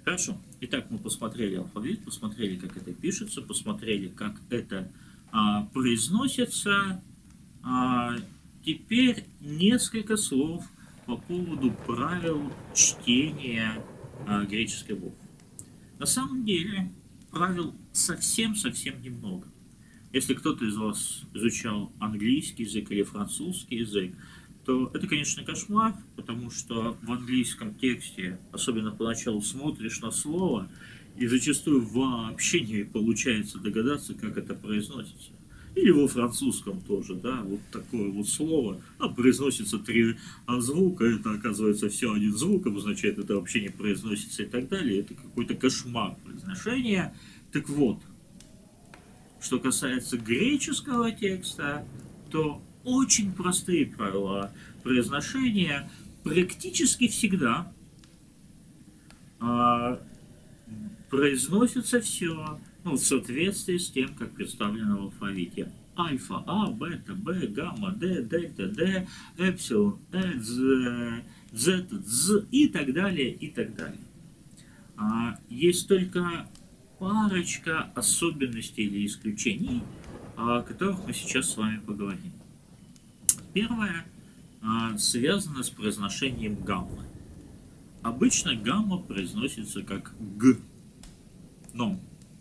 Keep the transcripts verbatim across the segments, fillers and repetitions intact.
Хорошо. Итак, мы посмотрели алфавит, посмотрели, как это пишется, посмотрели, как это а, произносится. А, теперь несколько слов по поводу правил чтения а, греческой буквы. На самом деле правил совсем-совсем немного. Если кто-то из вас изучал английский язык или французский язык, то это, конечно, кошмар, потому что в английском тексте, особенно поначалу, смотришь на слово, и зачастую вообще не получается догадаться, как это произносится. Или во французском тоже, да, вот такое вот слово, а произносится три звука, это оказывается все один звук, обозначает, это вообще не произносится и так далее, это какой-то кошмар произношения. Так вот, что касается греческого текста, то очень простые правила произношения. Практически всегда а, произносится все ну, в соответствии с тем, как представлено в алфавите. Альфа, А, бета, Б, гамма, Д, дельта, Д, эпсилон, Э, З, Зета, З и так далее, и так далее. А, есть только парочка особенностей или исключений, о которых мы сейчас с вами поговорим. Первое а, связано с произношением гаммы. Обычно гамма произносится как г, но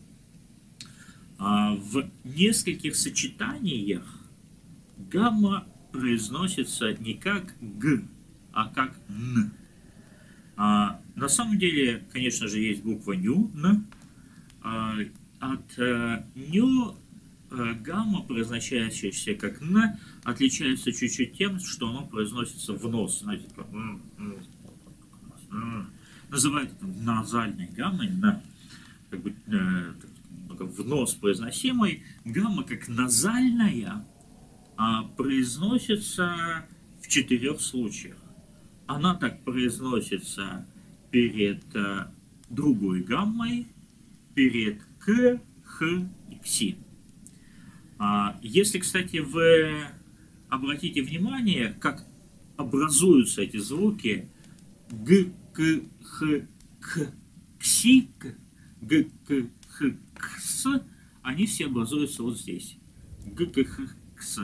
а, в нескольких сочетаниях гамма произносится не как г, а как н. А, на самом деле, конечно же, есть буква ню, н. А, от а, ню гамма, произносящаяся как н, отличается чуть-чуть тем, что оно произносится в нос. Знаете, как, называют это назальной гаммой, н, как бы э, в нос произносимой. Гамма как назальная а, произносится в четырех случаях. Она так произносится перед а, другой гаммой, перед к, х и кси. Если, кстати, вы обратите внимание, как образуются эти звуки г, к, х, к, кси, г, к, х, кс, они все образуются вот здесь. Г, к, х, кс.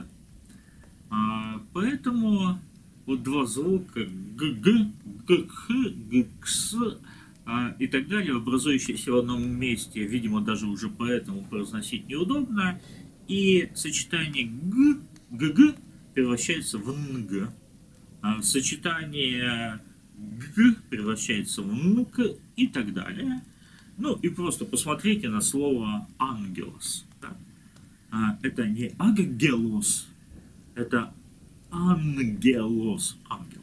Поэтому вот два звука г, г, г, х, г, кс и так далее, образующиеся в одном месте, видимо, даже уже поэтому произносить неудобно. И сочетание г, гг превращается в нг. А сочетание г превращается в нк и так далее. Ну и просто посмотрите на слово ангелос. Да? А, это не аггелос, это ангелос, ангел.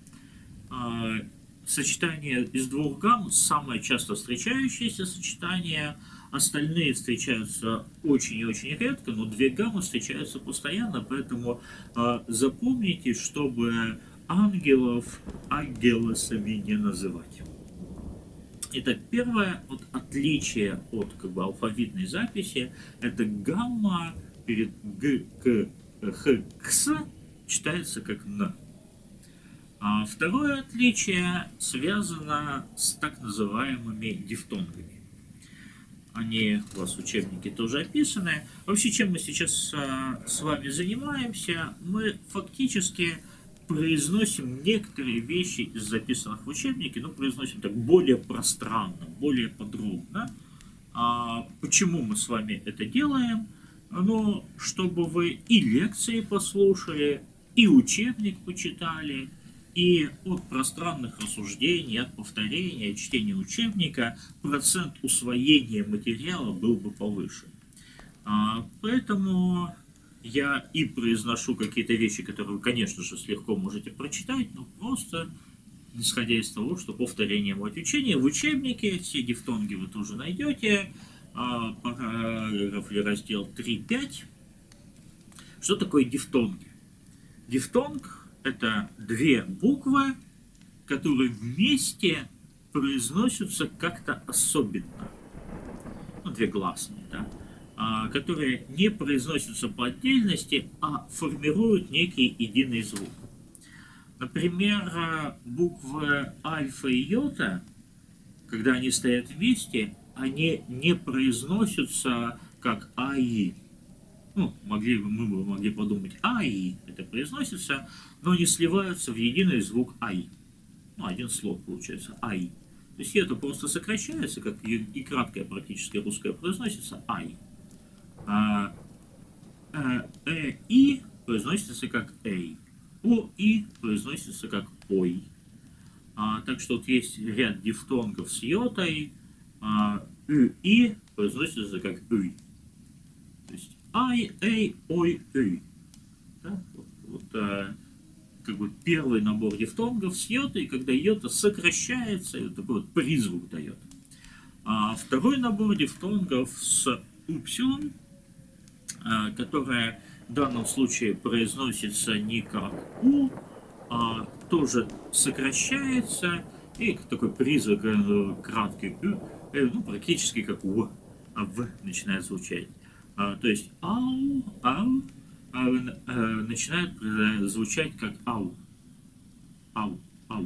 А, сочетание из двух гамм самое часто встречающееся сочетание. Остальные встречаются очень и очень редко, но две гаммы встречаются постоянно, поэтому э, запомните, чтобы ангелов ангелосами не называть. Итак, первое вот, отличие от как бы, алфавитной записи – это гамма перед г, к, х, кс читается как н. А второе отличие связано с так называемыми дифтонгами. Они у вас в учебнике тоже описаны. Вообще, чем мы сейчас а, с вами занимаемся, мы фактически произносим некоторые вещи из записанных в учебнике, но произносим так более пространно, более подробно. А почему мы с вами это делаем? Ну, чтобы вы и лекции послушали, и учебник почитали, и от пространных рассуждений, от повторения, чтения учебника процент усвоения материала был бы повыше. А, поэтому я и произношу какие-то вещи, которые вы, конечно же, легко можете прочитать, но просто исходя из того, что повторение мать учения в учебнике, все дифтонги вы тоже найдете, а, параграф или раздел три пять. Что такое дифтонги? Дифтонг – это две буквы, которые вместе произносятся как-то особенно. Ну, две гласные, да? А, которые не произносятся по отдельности, а формируют некий единый звук. Например, буквы альфа и йота, когда они стоят вместе, они не произносятся как АИ. Ну, могли, мы бы могли подумать АИ, это произносится, но они сливаются в единый звук АИ. Ну, один слог получается, АИ. То есть это просто сокращается, как и, и краткое практически русское произносится АИ. А, э, э, И произносится как эй. О, И произносится как ой. А, так что вот есть ряд дифтонгов с йотой. А, ы, И произносится как ый. То есть ай, эй, ой, ый. Да? Вот, вот, а, как бы первый набор дифтонгов с йотой, когда йота сокращается, и вот такой вот призвук дает. А второй набор дифтонгов с упсилон, а, которая в данном случае произносится не как у, а тоже сокращается, и такой призвук краткий, ну, практически как у, а в начинает звучать. А, то есть ау, ау, а, а, начинает звучать как ау, ау, ау.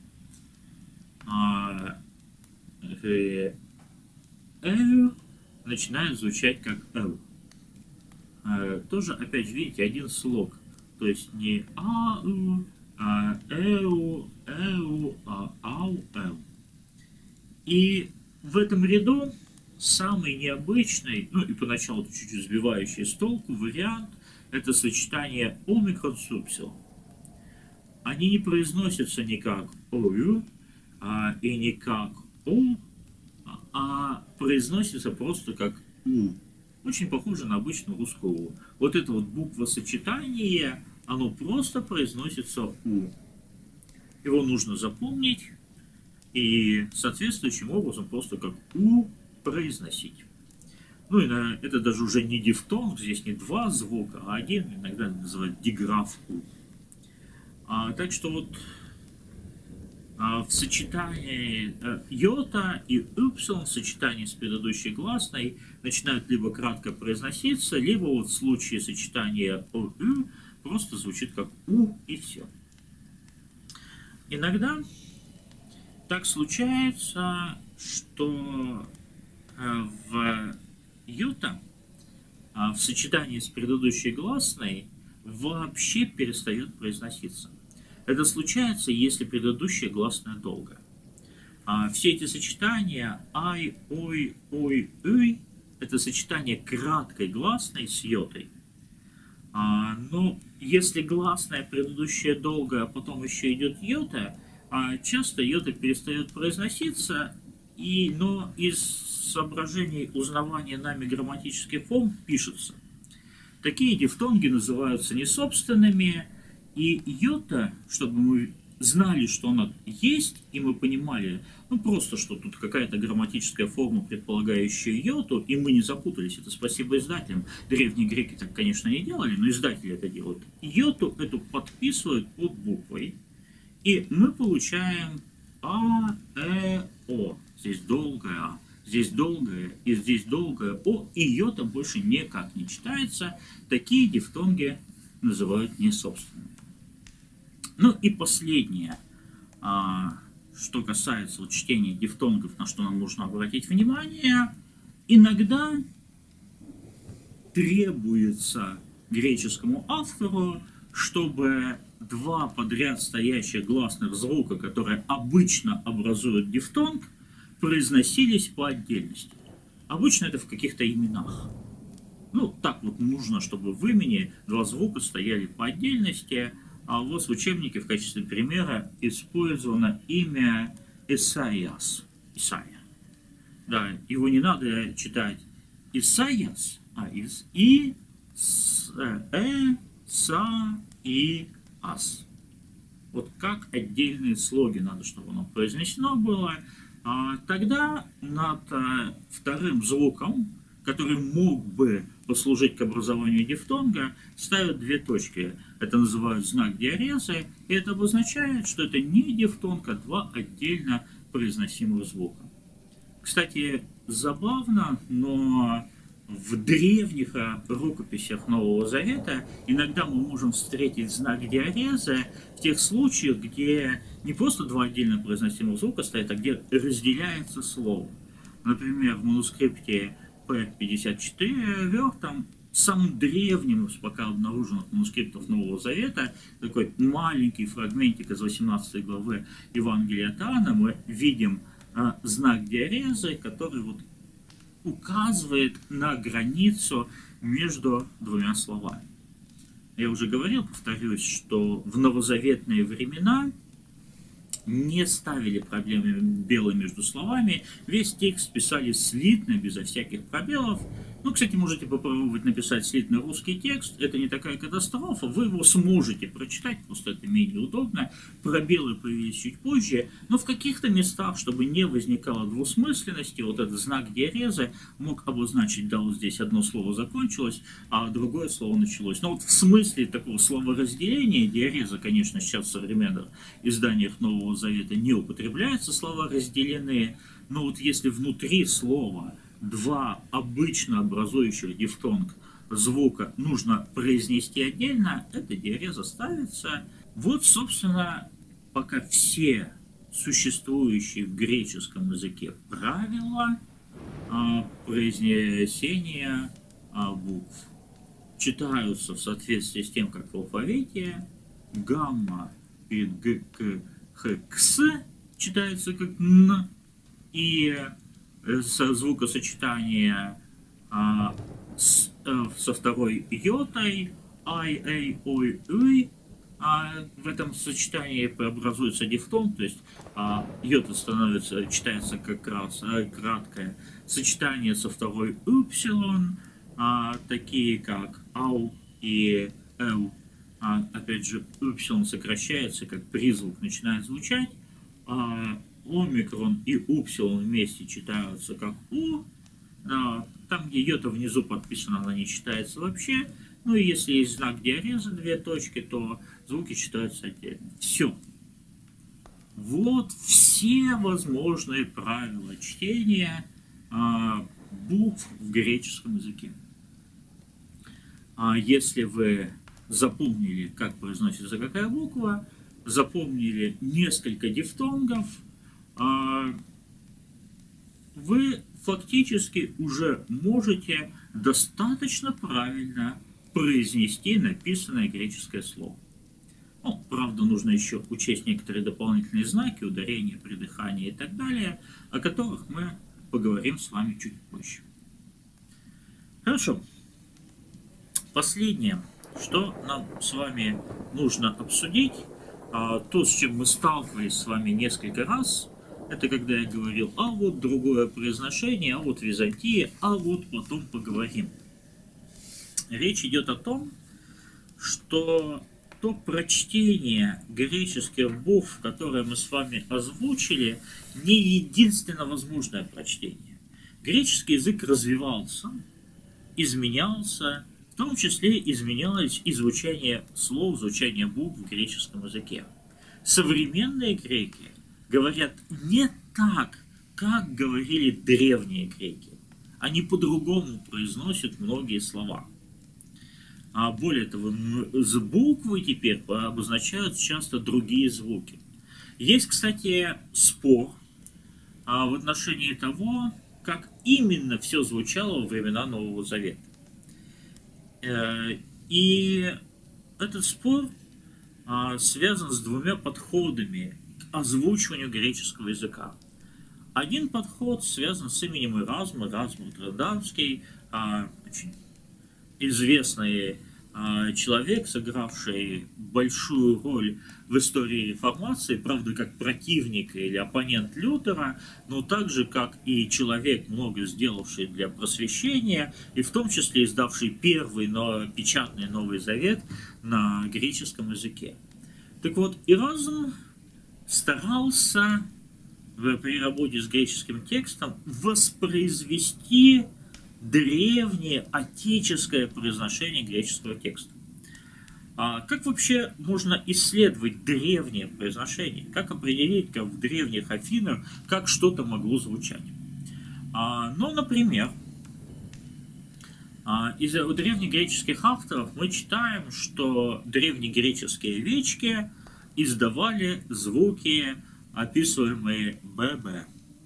А, э, эл начинает звучать как эл. А, тоже, опять же, видите, один слог. То есть не ау, а эу, эу, а ау, эл. И в этом ряду самый необычный, ну и поначалу чуть-чуть сбивающий с толку вариант, это сочетание омикрон с упсилон. Они не произносятся не как ою, а, и не как о, а произносятся просто как у. Очень похоже на обычную русскую у. Вот это вот буквосочетание, оно просто произносится у. Его нужно запомнить и соответствующим образом просто как у произносить. Ну и на, это даже уже не дифтонг, здесь не два звука, а один, иногда называют диграф у. А, так что вот а, в сочетании а, йота и упсилон в сочетании с предыдущей гласной начинают либо кратко произноситься, либо вот в случае сочетания о ю просто звучит как у и все. Иногда так случается, что а, в йота а, в сочетании с предыдущей гласной вообще перестает произноситься. Это случается, если предыдущая гласная долгая. А все эти сочетания ай, ой, ой, ой, это сочетание краткой гласной с йотой. А, но если гласная предыдущая долгая, а потом еще идет йота, а часто йота перестает произноситься, и, но из соображений узнавания нами грамматических форм пишется. Такие дифтонги называются несобственными, и йота, чтобы мы знали, что она есть, и мы понимали, ну просто, что тут какая-то грамматическая форма, предполагающая йоту, и мы не запутались, это спасибо издателям. Древние греки так, конечно, не делали, но издатели это делают. Йоту эту подписывают под буквой, и мы получаем а, э, о. Здесь долгое а. Здесь долгое, и здесь долгое о, и йота больше никак не читается. Такие дифтонги называют несобственными. Ну и последнее, а, что касается вот чтения дифтонгов, на что нам нужно обратить внимание, иногда требуется греческому автору, чтобы два подряд стоящих гласных звука, которые обычно образуют дифтонг, произносились по отдельности. Обычно это в каких-то именах. Ну, так вот нужно, чтобы в имени два звука стояли по отдельности, а у вас в учебнике в качестве примера использовано имя Исайяс. Исайя. Да, его не надо читать Исайяс, а из И, С, Э, Са, И, Ас. Вот как отдельные слоги надо, чтобы оно произнесено было. А тогда над а, вторым звуком, который мог бы послужить к образованию дифтонга, ставят две точки. Это называют знак диарезы, и это обозначает, что это не дифтонг, а два отдельно произносимых звука. Кстати, забавно, но в древних рукописях Нового Завета иногда мы можем встретить знак диареза в тех случаях, где не просто два отдельно произносимых звука стоят, а где разделяется слово. Например, в манускрипте П пятьдесят четыре Вёртом, самым древним из пока обнаруженных манускриптов Нового Завета, такой маленький фрагментик из восемнадцатой главы Евангелия от Иоанна, мы видим а, знак диареза, который вот указывает на границу между двумя словами. Я уже говорил, повторюсь, что в новозаветные времена не ставили проблемы белые между словами, весь текст писали слитно, безо всяких пробелов. Ну, кстати, можете попробовать написать слитный русский текст, это не такая катастрофа, вы его сможете прочитать, просто это менее удобно. Пробелы появились чуть позже, но в каких-то местах, чтобы не возникало двусмысленности, вот этот знак диареза мог обозначить, да, вот здесь одно слово закончилось, а другое слово началось. Но вот в смысле такого словоразделения, диареза, конечно, сейчас в современных изданиях Нового Завета не употребляются слова разделенные, но вот если внутри слова два обычно образующих дифтонг звука нужно произнести отдельно, эта диареза ставится. Вот, собственно, пока все существующие в греческом языке правила а, произнесения а, букв читаются в соответствии с тем, как в алфавите. Гамма перед г, к, х, кс читается как н, и со звукосочетания а, с, а, со второй йотой ай, эй, ой, уй, а в этом сочетании преобразуется дифтонг, то есть а, йота становится, читается как раз а, краткое сочетание со второй упсилон, а, такие как ау и эу, а, опять же упсилон сокращается, как призвук начинает звучать, а, омикрон и упсилон вместе читаются как у, там, где йота внизу подписано, она не читается вообще. Ну и если есть знак диареза, две точки, то звуки читаются отдельно. Все. Вот все возможные правила чтения а, букв в греческом языке. А если вы запомнили, как произносится какая буква, запомнили несколько дифтонгов, вы фактически уже можете достаточно правильно произнести написанное греческое слово. Ну, правда, нужно еще учесть некоторые дополнительные знаки, ударения, придыхания и так далее, о которых мы поговорим с вами чуть позже. Хорошо. Последнее, что нам с вами нужно обсудить, то, с чем мы сталкивались с вами несколько раз, это когда я говорил, а вот другое произношение, а вот Византия, а вот потом поговорим. Речь идет о том, что то прочтение греческих букв, которое мы с вами озвучили, не единственно возможное прочтение. Греческий язык развивался, изменялся, в том числе изменялось и звучание слов, звучание букв в греческом языке. Современные греки говорят не так, как говорили древние греки. Они по-другому произносят многие слова. А более того, с буквы теперь обозначают часто другие звуки. Есть, кстати, спор в отношении того, как именно все звучало во времена Нового Завета. И этот спор связан с двумя подходами к озвучиванию греческого языка. Один подход связан с именем Эразма, Эразм Роттердамский, очень известный человек, сыгравший большую роль в истории реформации, правда, как противник или оппонент Лютера, но также как и человек, много сделавший для просвещения, и в том числе издавший первый, но печатный Новый Завет на греческом языке. Так вот, Эразм старался при работе с греческим текстом воспроизвести древнее отеческое произношение греческого текста. А как вообще можно исследовать древнее произношение? Как определить, как в древних Афинах, как что-то могло звучать? А, ну, например, Из древнегреческих авторов мы читаем, что древнегреческие овечки издавали звуки, описываемые ББ.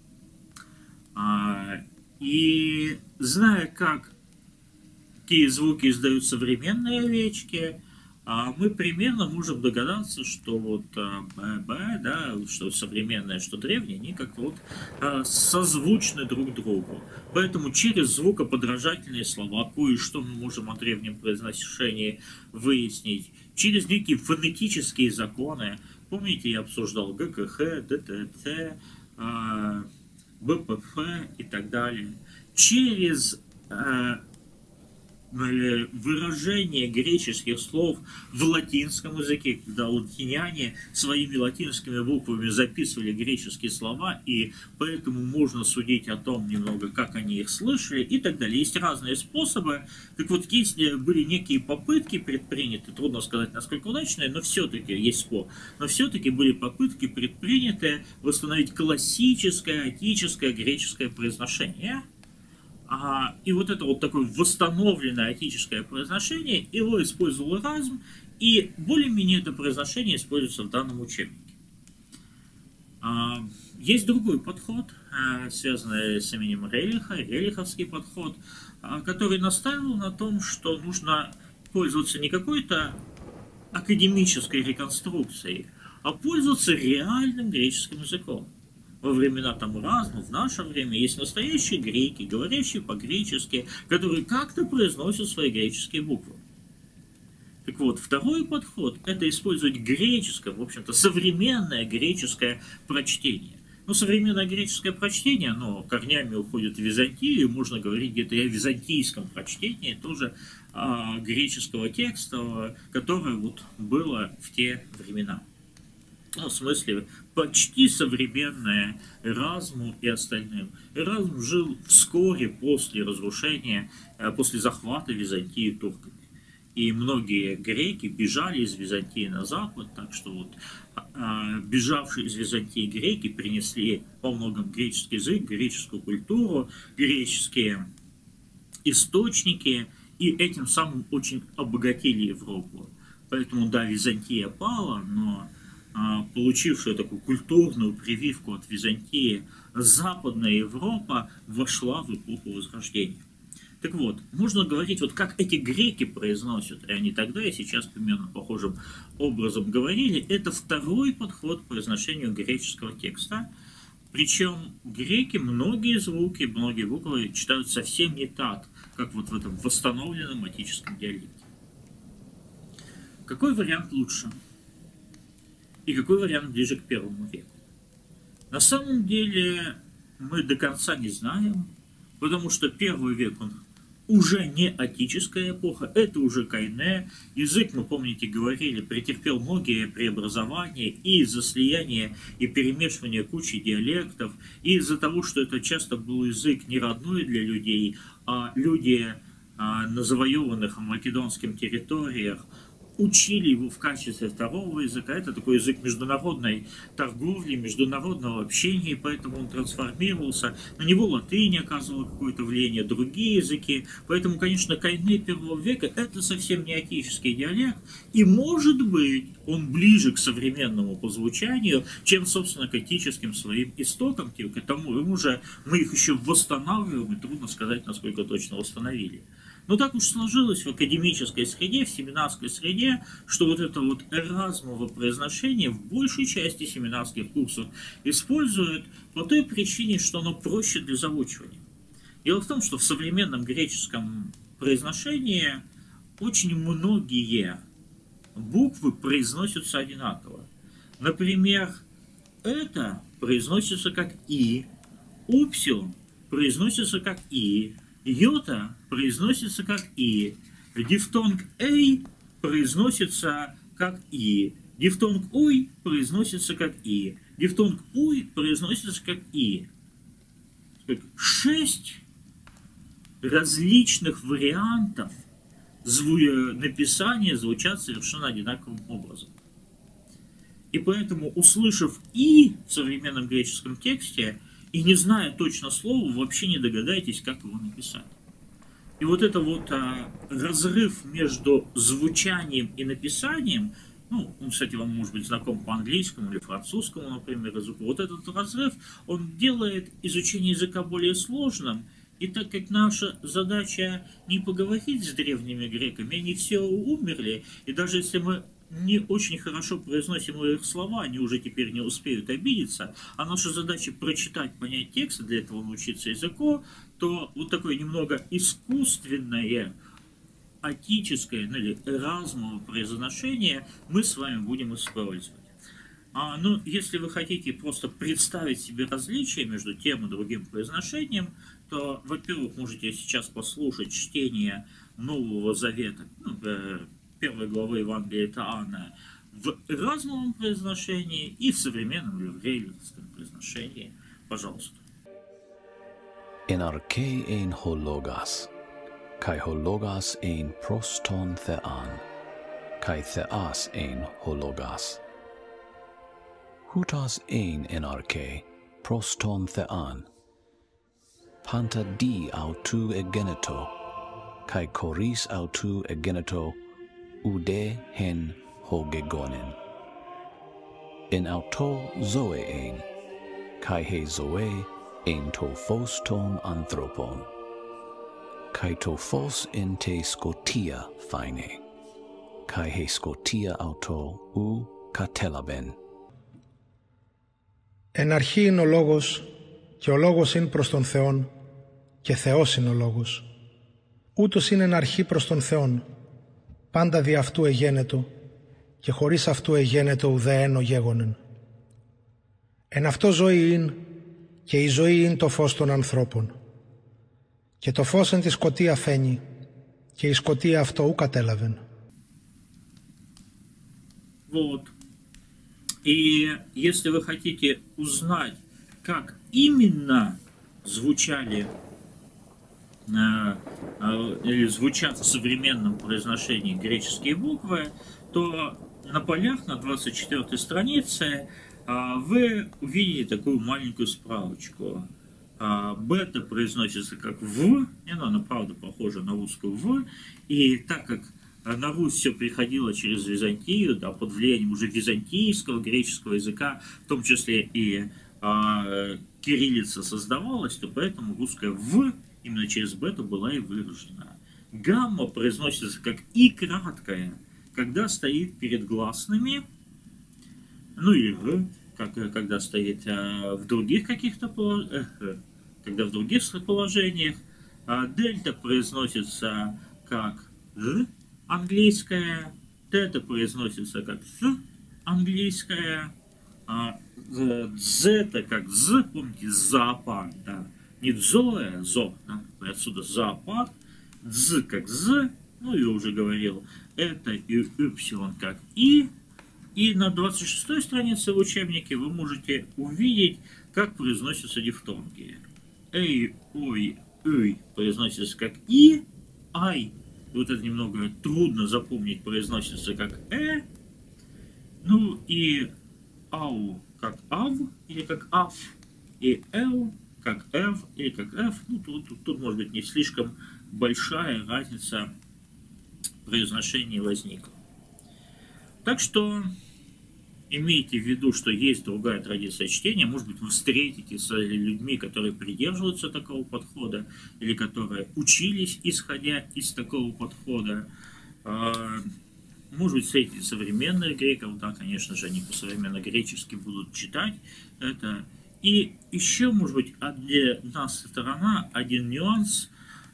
И зная, как какие звуки издают современные овечки, мы примерно можем догадаться, что вот ББ, да, что современное, что древнее, они как-то вот созвучны друг другу. Поэтому через звукоподражательные слова кое-что мы можем о древнем произношении выяснить. Через некие фонетические законы. Помните, я обсуждал ГКХ, ДТЦ, БПФ и так далее. Через выражение греческих слов в латинском языке, когда латиняне своими латинскими буквами записывали греческие слова, и поэтому можно судить о том немного, как они их слышали и так далее. Есть разные способы. Так вот, есть были некие попытки предприняты, трудно сказать, насколько удачные, но все-таки есть спор, но все-таки были попытки предприняты восстановить классическое, отическое греческое произношение. А, и вот это вот такое восстановленное отическое произношение, его использовал Эразм, и более-менее это произношение используется в данном учебнике. А, есть другой подход, а, связанный с именем Релиха, релиховский подход, а, который настаивал на том, что нужно пользоваться не какой-то академической реконструкцией, а пользоваться реальным греческим языком. Во времена там Эразма, в наше время есть настоящие греки, говорящие по-гречески, которые как-то произносят свои греческие буквы. Так вот, второй подход – это использовать греческое, в общем-то, современное греческое прочтение. Ну, современное греческое прочтение, оно корнями уходит в Византию, можно говорить где-то и о византийском прочтении, тоже а, греческого текста, которое вот было в те времена. Ну, в смысле, почти современное Эразму и остальным. Эразм жил вскоре после разрушения, после захвата Византии турками. И многие греки бежали из Византии на запад, так что вот бежавшие из Византии греки принесли во многом греческий язык, греческую культуру, греческие источники, и этим самым очень обогатили Европу. Поэтому, да, Византия пала, но получившая такую культурную прививку от Византии, Западная Европа вошла в эпоху Возрождения. Так вот, можно говорить, вот как эти греки произносят, и они тогда и сейчас примерно похожим образом говорили, это второй подход к произношению греческого текста. Причем греки многие звуки, многие буквы читают совсем не так, как вот в этом восстановленном отическом диалекте. Какой вариант лучше? И какой вариант ближе к первому веку? На самом деле мы до конца не знаем, потому что первый век, он уже не отическая эпоха, это уже Кайне. Язык, мы, помните, говорили, претерпел многие преобразования и из-за слияния и перемешивания кучи диалектов, и из-за того, что это часто был язык не родной для людей, а люди а, на завоеванных македонским территориях учили его в качестве второго языка. Это такой язык международной торговли, международного общения, и поэтому он трансформировался. На него латынь оказывала какое-то влияние, другие языки. Поэтому, конечно, Кайне первого века – это совсем не отеческий диалект, и, может быть, он ближе к современному по звучанию, чем, собственно, к отеческим своим истокам, к тому, ему же мы их еще восстанавливаем, и трудно сказать, насколько точно восстановили. Но так уж сложилось в академической среде, в семинарской среде, что вот это вот эразмово произношение в большей части семинарских курсов используют по той причине, что оно проще для заучивания. Дело в том, что в современном греческом произношении очень многие буквы произносятся одинаково. Например, это произносится как «и», «упсилон» произносится как «и», йота произносится как «и», дифтонг «эй» произносится как «и», дифтонг «уй» произносится как «и», дифтонг «уй» произносится как «и». Шесть различных вариантов написания звучат совершенно одинаковым образом. И поэтому, услышав «и» в современном греческом тексте, и не зная точно слова, вообще не догадаетесь, как его написать. И вот это вот а, разрыв между звучанием и написанием, ну, он, кстати, вам может быть знаком по английскому или французскому, например, языку, вот этот разрыв, он делает изучение языка более сложным. И так как наша задача не поговорить с древними греками, они все умерли, и даже если мы не очень хорошо произносим их слова, они уже теперь не успеют обидеться, а наша задача прочитать, понять текст, для этого научиться языку, то вот такое немного искусственное, отическое, ну, или эразмовое произношение мы с вами будем использовать. А, ну, если вы хотите просто представить себе различия между тем и другим произношением, то, во-первых, можете сейчас послушать чтение Нового Завета, ну, первой главы Евангелия от Иоанна, в эразмовом произношении и в современном еврейском произношении. Пожалуйста. En arche ein hologas, kai hologas ein proston thean, kai theas ein hologas. Hutas ein en arche, proston thean, panta di autu egeneto, kai choris autu egeneto, ude hen hogegonen. En auto zoe ein, kai he zoe en to phos ton anthropon, kai to phos en te scotia fine, kai he scotia auto u catelaben. Εν αρχή είναι ο Λόγος, και ο Λόγος είναι προς τον Θεόν, και Θεός είναι ο Λόγος. Ούτως είναι εν αρχή προς τον Θεόν, πάντα δι' αυτού εγένετο, και χωρίς αυτού εγένετο ουδέ εν ο γέγονεν. Εν αυτό ζωή είναι, και η ζωή είναι το φως των ανθρώπων. Και το φως εν τη σκοτία φαίνει, και η σκοτία αυτό ου κατέλαβεν. Вот. И если вы хотите узнать, как именно звучали э, э, или звучат в современном произношении греческие буквы, то на полях на двадцать четвёртой странице э, вы увидите такую маленькую справочку. Э, бета произносится как в, и она, правда, похожа на русскую в, и так как на Русь все приходило через Византию, да, под влиянием уже византийского, греческого языка, в том числе и а, кириллица создавалась, то поэтому русская «в» именно через бету была и выражена. Гамма произносится как «и» краткая, когда стоит перед гласными, ну или «р», как, когда стоит а, в других каких-то положениях, когда в других положениях. А, дельта произносится как «р», английская, тета произносится как «th», английская, а дзета как «з», помните, зоопарк, да, не дзоэ, зо, да, отсюда зоопарк, дз как «з», ну, я уже говорил, это и «y» как «и», и на двадцать шестой странице в учебнике вы можете увидеть, как произносятся дифтонги. Эй, ой, ой произносится как «и», ай. И вот это немного трудно запомнить, произносится как «э». Ну и «ау» как «ав» или как «аф». И «эл» как «эв» или как «эф». Ну, тут, тут, тут, может быть, не слишком большая разница произношения возникла. Так что имейте в виду, что есть другая традиция чтения. Может быть, вы встретитесь с людьми, которые придерживаются такого подхода, или которые учились, исходя из такого подхода. Может быть, встретите современных греков, да, конечно же, они по-современно-гречески будут читать это. И еще, может быть, одна сторона, один нюанс,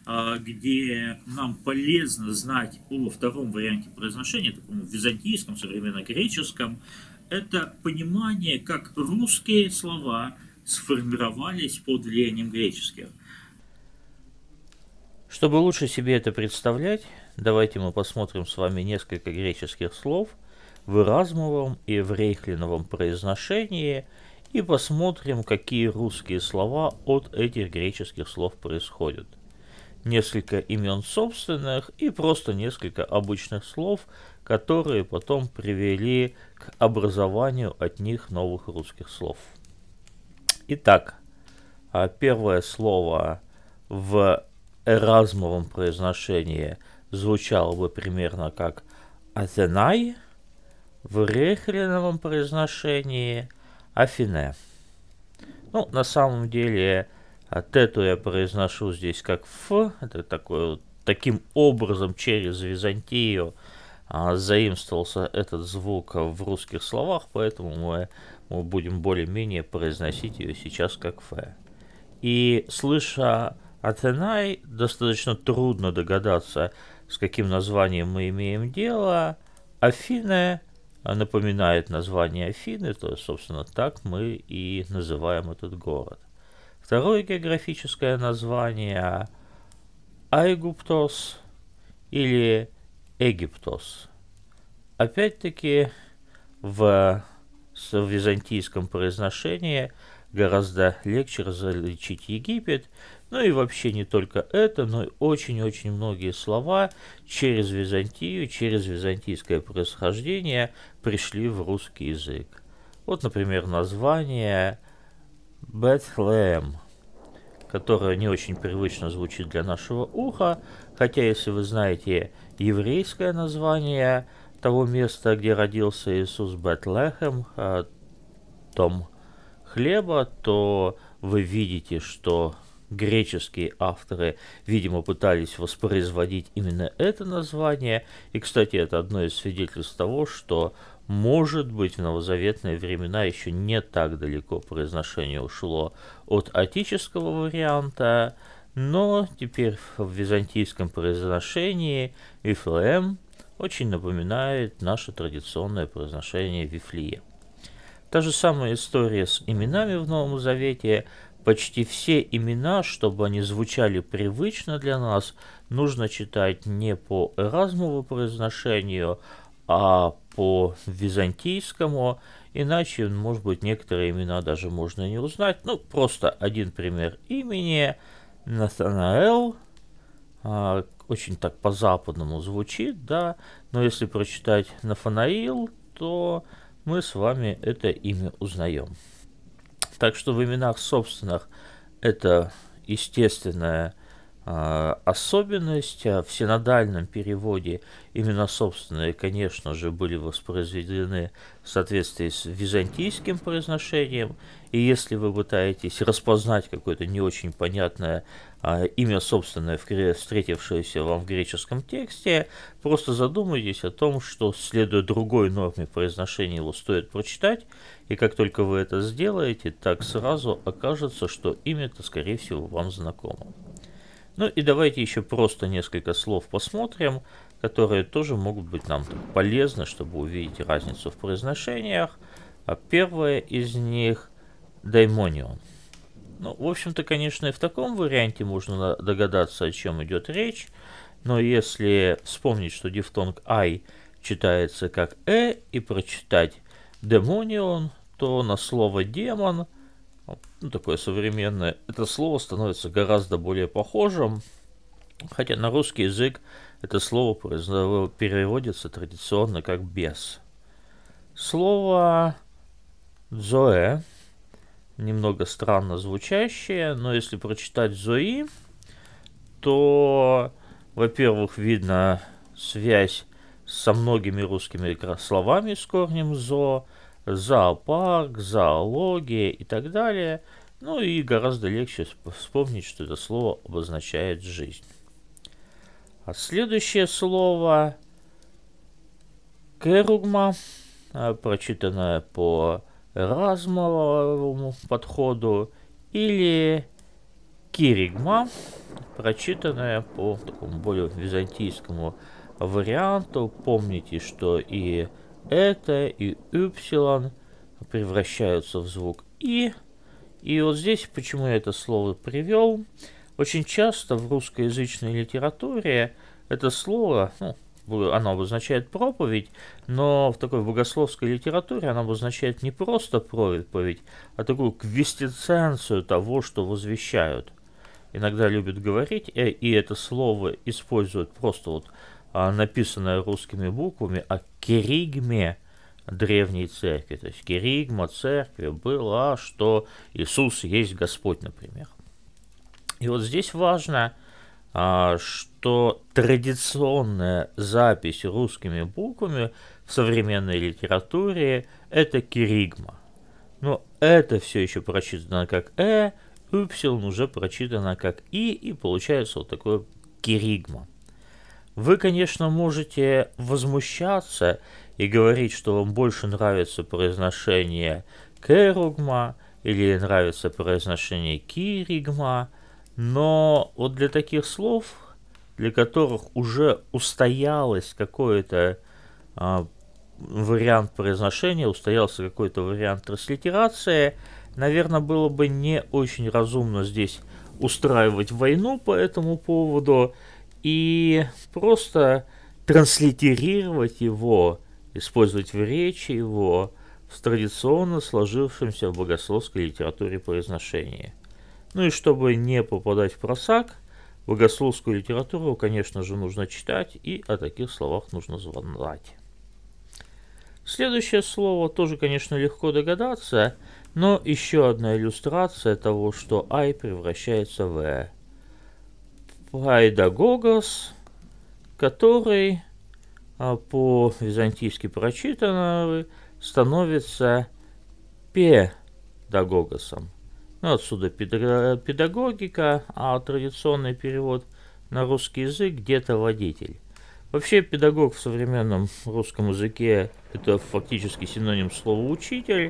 где нам полезно знать о втором варианте произношения, таком византийском, современно-греческом, это понимание, как русские слова сформировались под влиянием греческих. Чтобы лучше себе это представлять, давайте мы посмотрим с вами несколько греческих слов в эразмовом и в рейхлиновом произношении и посмотрим, какие русские слова от этих греческих слов происходят. Несколько имен собственных и просто несколько обычных слов, которые потом привели к образованию от них новых русских слов. Итак, первое слово в эразмовом произношении звучало бы примерно как Атенай, в рейхленовом произношении Афине. Ну, на самом деле, тету я произношу здесь как Ф, это такой вот, таким образом через Византию а, заимствовался этот звук в русских словах, поэтому мы, мы будем более-менее произносить ее сейчас как Ф. И слыша Атенай, достаточно трудно догадаться, с каким названием мы имеем дело. Афины напоминает название Афины, то есть, собственно, так мы и называем этот город. Второе географическое название Айгуптос или Египтос. Опять-таки в, в византийском произношении гораздо легче различить Египет, ну и вообще не только это, но и очень-очень многие слова через Византию, через византийское происхождение пришли в русский язык. Вот, например, название Бethlehem, которое не очень привычно звучит для нашего уха, хотя если вы знаете еврейское название того места, где родился Иисус, Бетлехем, дом хлеба, то вы видите, что греческие авторы, видимо, пытались воспроизводить именно это название. И, кстати, это одно из свидетельств того, что, может быть, в новозаветные времена еще не так далеко произношение ушло от отеческого варианта, но теперь в византийском произношении Вифлеем очень напоминает наше традиционное произношение Вифлеем. Та же самая история с именами в Новом Завете. Почти все имена, чтобы они звучали привычно для нас, нужно читать не по эразмову произношению, а по византийскому, иначе, может быть, некоторые имена даже можно не узнать. Ну, просто один пример имени. Натанаэл, а, очень так по-западному звучит, да, но если прочитать Нафанаил, то мы с вами это имя узнаем. Так что в именах собственных это естественная э, особенность. А в синодальном переводе имена собственные, конечно же, были воспроизведены в соответствии с византийским произношением. И если вы пытаетесь распознать какое-то не очень понятное э, имя собственное, встретившееся вам в греческом тексте, просто задумайтесь о том, что, следуя другой норме произношения, его стоит прочитать. И как только вы это сделаете, так сразу окажется, что имя-то, скорее всего, вам знакомо. Ну и давайте еще просто несколько слов посмотрим, которые тоже могут быть нам полезны, чтобы увидеть разницу в произношениях. А первое из них – даймонион. Ну, в общем-то, конечно, и в таком варианте можно догадаться, о чем идет речь, но если вспомнить, что дифтонг «ай» читается как «э» и прочитать демонион, то на слово демон, ну, такое современное, это слово становится гораздо более похожим, хотя на русский язык это слово переводится традиционно как бес. Слово зоэ немного странно звучащее, но если прочитать зои, то, во-первых, видно связь со многими русскими словами с корнем «зо», зоопарк, зоология и так далее. Ну и гораздо легче вспомнить, что это слово обозначает жизнь. А следующее слово «керугма», прочитанное по эразмовому подходу, или «киригма», прочитанное по такому более византийскому варианту. Помните, что и это, и «упсилон» превращаются в звук «и». И вот здесь, почему я это слово привел, очень часто в русскоязычной литературе это слово, ну, оно обозначает проповедь, но в такой богословской литературе оно обозначает не просто проповедь, а такую квинтэссенцию того, что возвещают. Иногда любят говорить, и это слово используют просто вот написанное русскими буквами, о керигме древней церкви. То есть керигма церкви была, что Иисус есть Господь, например. И вот здесь важно что традиционная запись русскими буквами в современной литературе – это киригма. Но это все еще прочитано как «э», «упсилон» уже прочитано как «и», и получается вот такое киригма. Вы, конечно, можете возмущаться и говорить, что вам больше нравится произношение «керугма» или нравится произношение «киригма», но вот для таких слов, для которых уже устоялось какое-то а, вариант произношения, устоялся какой-то вариант транслитерации, наверное, было бы не очень разумно здесь устраивать войну по этому поводу и просто транслитерировать его, использовать в речи его в традиционно сложившемся в богословской литературе произношении. Ну и чтобы не попадать в просак, богословскую литературу, конечно же, нужно читать, и о таких словах нужно знать. Следующее слово тоже, конечно, легко догадаться, но еще одна иллюстрация того, что «ай» превращается в «э». Пайдагогос, который по-византийски прочитанный становится педагогосом. Ну, отсюда педагогика, а традиционный перевод на русский язык где-то водитель. Вообще педагог в современном русском языке это фактически синоним слова учитель,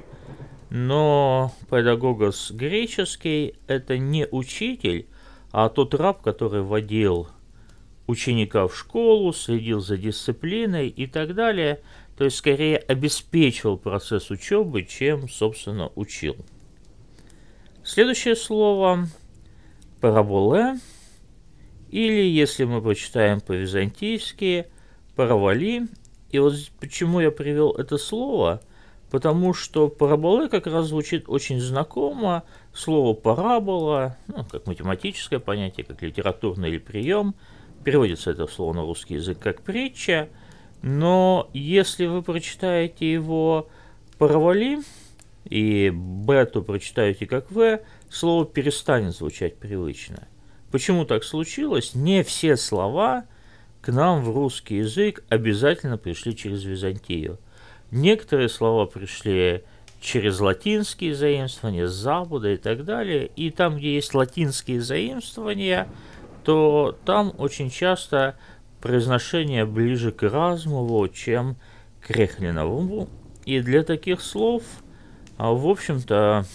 но педагогос греческий это не учитель, а тот раб, который водил ученика в школу, следил за дисциплиной и так далее, то есть скорее обеспечивал процесс учебы, чем, собственно, учил. Следующее слово параболе, или, если мы прочитаем по-византийски, паравали. И вот почему я привел это слово, потому что параболе как раз звучит очень знакомо. Слово парабола, ну, как математическое понятие, как литературный или прием, переводится это слово на русский язык как притча, но если вы прочитаете его паравали, и бету прочитаете как в, слово перестанет звучать привычно. Почему так случилось? Не все слова к нам в русский язык обязательно пришли через Византию. Некоторые слова пришли через латинские заимствования, с Запада и так далее. И там, где есть латинские заимствования, то там очень часто произношение ближе к Эразмову, чем к Рехлинову. И для таких слов А, в общем-то,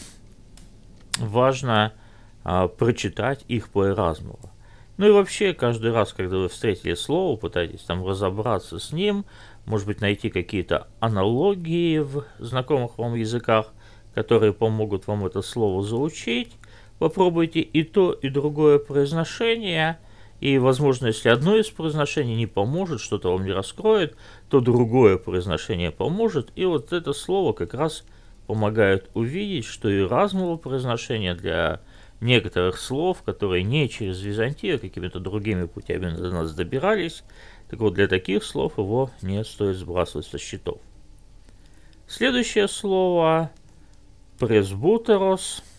важно а, прочитать их по Эразмову. Ну и вообще, каждый раз, когда вы встретили слово, пытаетесь там разобраться с ним, может быть, найти какие-то аналогии в знакомых вам языках, которые помогут вам это слово заучить. Попробуйте и то, и другое произношение, и, возможно, если одно из произношений не поможет, что-то вам не раскроет, то другое произношение поможет, и вот это слово как раз помогают увидеть, что Эразмово произношение для некоторых слов, которые не через Византию, а какими-то другими путями до нас добирались, так вот для таких слов его не стоит сбрасывать со счетов. Следующее слово пресбутерос.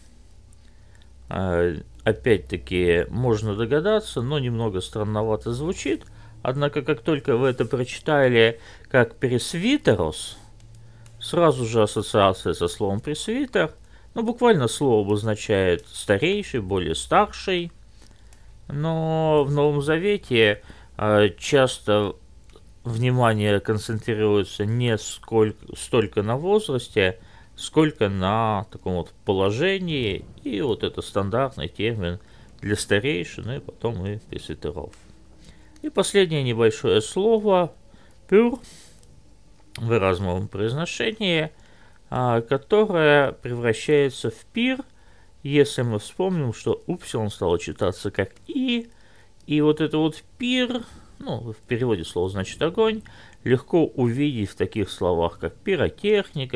Опять-таки можно догадаться, но немного странновато звучит. Однако, как только вы это прочитали как пресвитерос, сразу же ассоциация со словом пресвитер, ну, буквально слово обозначает старейший, более старший, но в Новом Завете э, часто внимание концентрируется не сколько, столько на возрасте, сколько на таком вот положении, и вот это стандартный термин для старейшин, и потом и пресвитеров. И последнее небольшое слово «пюр» в эразмовом произношении, которое превращается в пир, если мы вспомним, что упсилон стало читаться как и, и вот это вот пир, ну, в переводе слово значит огонь, легко увидеть в таких словах, как пиротехника,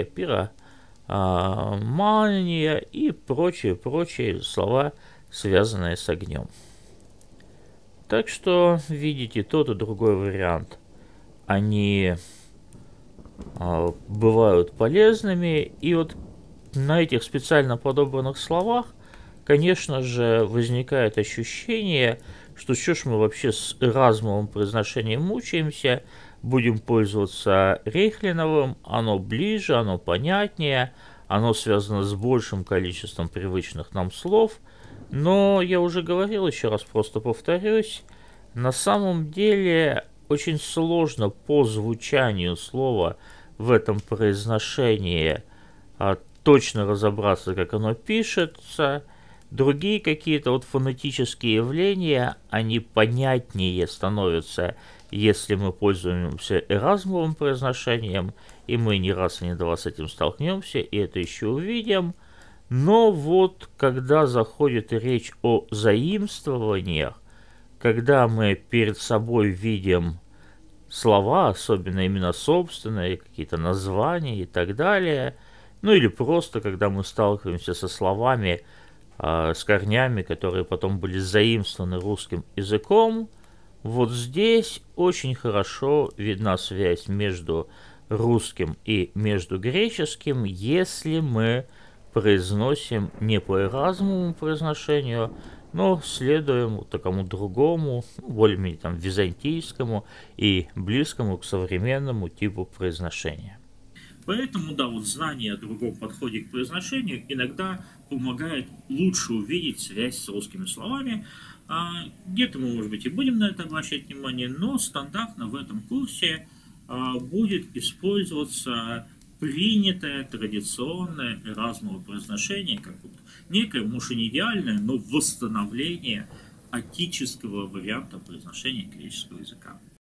пиромания и прочие-прочие слова, связанные с огнем. Так что видите тот и другой вариант. Они бывают полезными, и вот на этих специально подобранных словах, конечно же, возникает ощущение, что что ж мы вообще с эразмовым произношением мучаемся, будем пользоваться Рейхлиновым, оно ближе, оно понятнее, оно связано с большим количеством привычных нам слов. Но я уже говорил, еще раз просто повторюсь, на самом деле очень сложно по звучанию слова в этом произношении а, точно разобраться, как оно пишется. Другие какие-то вот фонетические явления, они понятнее становятся, если мы пользуемся эразмовым произношением, и мы не раз и не два с этим столкнемся, и это еще увидим. Но вот когда заходит речь о заимствованиях, когда мы перед собой видим слова, особенно имена собственные, какие-то названия и так далее, ну или просто когда мы сталкиваемся со словами, э, с корнями, которые потом были заимствованы русским языком, вот здесь очень хорошо видна связь между русским и между греческим, если мы произносим не по эразмовому произношению, но следуем вот такому другому, более-менее там византийскому и близкому к современному типу произношения. Поэтому, да, вот знание о другом подходе к произношению иногда помогает лучше увидеть связь с русскими словами. А, где-то мы, может быть, и будем на это обращать внимание, но стандартно в этом курсе а, будет использоваться принятое традиционное эразмовое произношение, как вот некое, может, и не идеальное, но восстановление отеческого варианта произношения греческого языка.